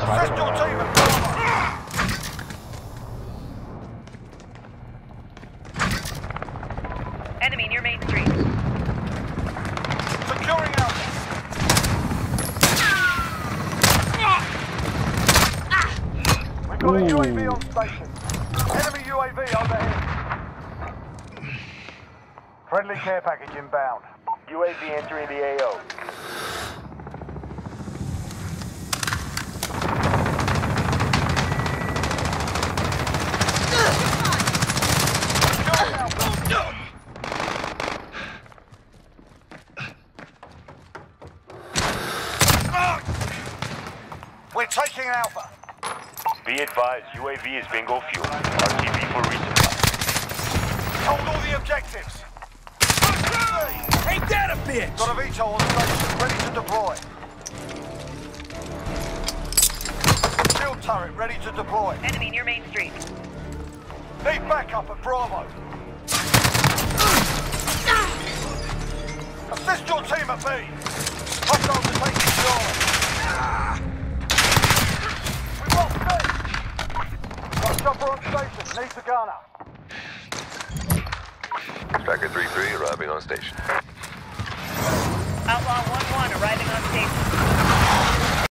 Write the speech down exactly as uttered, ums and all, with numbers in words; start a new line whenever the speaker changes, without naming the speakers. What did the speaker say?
Assist your team at Bravo.
Enemy near Main Street.
Securing Alpha. We've got a U A V on station. Enemy U A V overhead. Friendly care package inbound. U A V entering the A O. We're taking Alpha.
Be advised, U A V is bingo fuel. R T B for resupply.
Hold all the objectives.
Take that a bitch!
Got a V TOL on station, ready to deploy. Shield turret ready to deploy.
Enemy near Main Street.
Need backup at Bravo. Assist your team at B. Hostiles are taking Charlie. We lost B. Got a chopper on station, needs a gunner.
Tracker three three arriving on station.
Outlaw one one arriving on station.